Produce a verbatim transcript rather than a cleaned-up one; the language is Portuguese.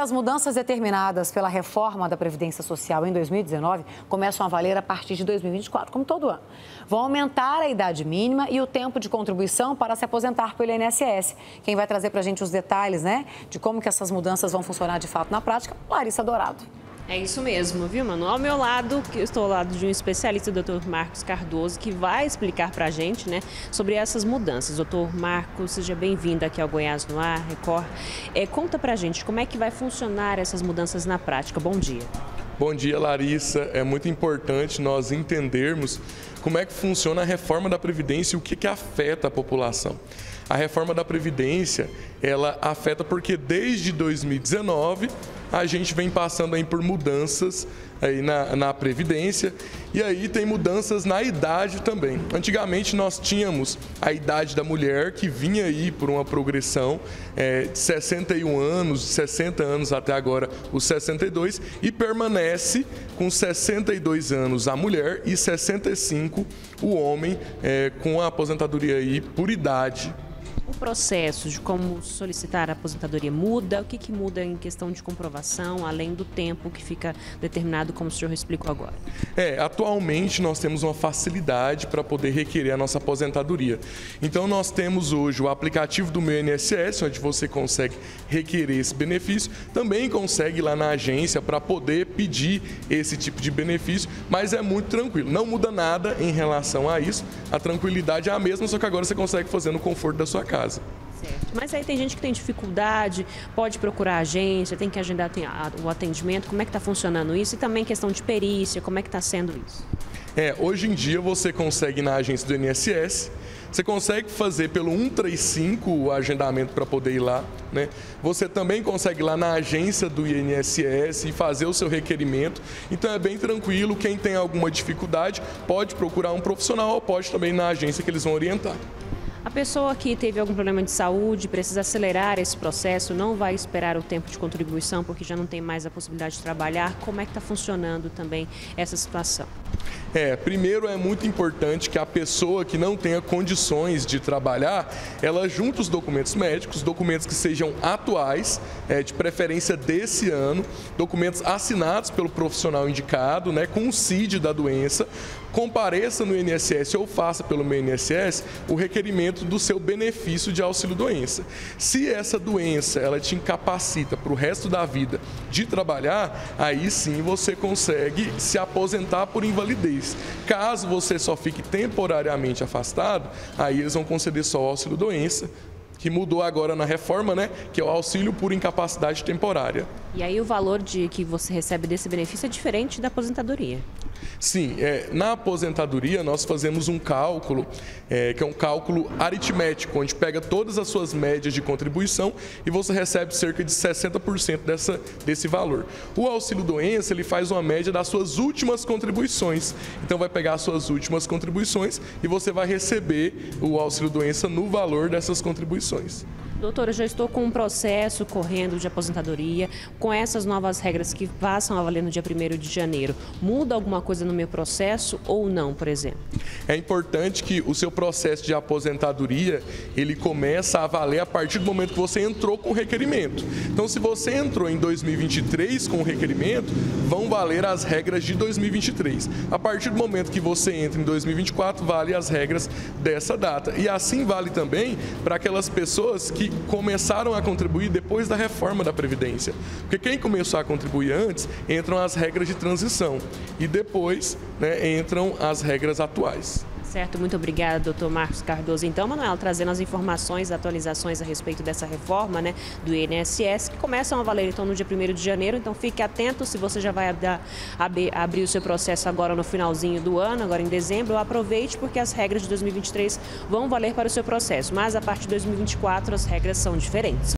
As mudanças determinadas pela reforma da Previdência Social em dois mil e dezenove começam a valer a partir de dois mil e vinte e quatro, como todo ano. Vão aumentar a idade mínima e o tempo de contribuição para se aposentar pelo I N S S. Quem vai trazer para a gente os detalhes, né, de como que essas mudanças vão funcionar de fato na prática, Larissa Dourado. É isso mesmo, viu, Manu? Ao meu lado, que eu estou ao lado de um especialista, o doutor Marcos Cardoso, que vai explicar para a gente, né, sobre essas mudanças. Doutor Marcos, seja bem-vindo aqui ao Goiás no Ar, Record. É, conta para a gente como é que vai funcionar essas mudanças na prática. Bom dia. Bom dia, Larissa. É muito importante nós entendermos como é que funciona a reforma da Previdência e o que, que afeta a população. A reforma da Previdência, ela afeta porque desde dois mil e dezenove a gente vem passando aí por mudanças aí na, na Previdência e aí tem mudanças na idade também. Antigamente nós tínhamos a idade da mulher que vinha aí por uma progressão é, de sessenta e um anos, de sessenta anos até agora os sessenta e dois e permanece com sessenta e dois anos a mulher e sessenta e cinco o homem é, com a aposentadoria aí por idade. O processo de como solicitar a aposentadoria muda? O que, que muda em questão de comprovação, além do tempo que fica determinado, como o senhor explicou agora? É, atualmente nós temos uma facilidade para poder requerer a nossa aposentadoria. Então nós temos hoje o aplicativo do Meu I N S S, onde você consegue requerer esse benefício, também consegue ir lá na agência para poder pedir esse tipo de benefício, mas é muito tranquilo, não muda nada em relação a isso, a tranquilidade é a mesma, só que agora você consegue fazer no conforto da sua casa. Certo. Mas aí tem gente que tem dificuldade, pode procurar a agência, tem que agendar o atendimento, como é que está funcionando isso? E também questão de perícia, como é que está sendo isso? É, hoje em dia você consegue ir na agência do I N S S, você consegue fazer pelo cento e trinta e cinco o agendamento para poder ir lá, né? Você também consegue ir lá na agência do I N S S e fazer o seu requerimento. Então é bem tranquilo, quem tem alguma dificuldade pode procurar um profissional ou pode também ir na agência que eles vão orientar. A pessoa que teve algum problema de saúde, precisa acelerar esse processo, não vai esperar o tempo de contribuição porque já não tem mais a possibilidade de trabalhar. Como é que está funcionando também essa situação? É, primeiro é muito importante que a pessoa que não tenha condições de trabalhar, ela junte os documentos médicos, documentos que sejam atuais, é, de preferência desse ano, documentos assinados pelo profissional indicado, né, com o C I D da doença, compareça no I N S S ou faça pelo Meu I N S S o requerimento do seu benefício de auxílio-doença. Se essa doença ela te incapacita para o resto da vida de trabalhar, aí sim você consegue se aposentar por invalidez. Caso você só fique temporariamente afastado, aí eles vão conceder só o auxílio-doença, que mudou agora na reforma, né, que é o auxílio por incapacidade temporária. E aí o valor de que você recebe desse benefício é diferente da aposentadoria? Sim, é, na aposentadoria nós fazemos um cálculo, é, que é um cálculo aritmético, onde pega todas as suas médias de contribuição e você recebe cerca de sessenta por cento dessa, desse valor. O auxílio-doença, ele faz uma média das suas últimas contribuições. Então vai pegar as suas últimas contribuições e você vai receber o auxílio-doença no valor dessas contribuições. Doutora, eu já estou com um processo correndo de aposentadoria, com essas novas regras que passam a valer no dia primeiro de janeiro. Muda alguma coisa no meu processo ou não, por exemplo? É importante que o seu processo de aposentadoria, ele começa a valer a partir do momento que você entrou com o requerimento. Então, se você entrou em dois mil e vinte e três com o requerimento, vão valer as regras de dois mil e vinte e três. A partir do momento que você entra em dois mil e vinte e quatro, vale as regras dessa data. E assim vale também para aquelas pessoas que começaram a contribuir depois da reforma da Previdência. Porque quem começou a contribuir antes, entram as regras de transição e depois, né, entram as regras atuais. Certo, muito obrigada, doutor Marcos Cardoso. Então, Manuel, trazendo as informações, atualizações a respeito dessa reforma, né, do I N S S, que começam a valer então no dia primeiro de janeiro. Então, fique atento, se você já vai abrir, abrir o seu processo agora no finalzinho do ano, agora em dezembro, aproveite porque as regras de dois mil e vinte e três vão valer para o seu processo. Mas a partir de dois mil e vinte e quatro as regras são diferentes.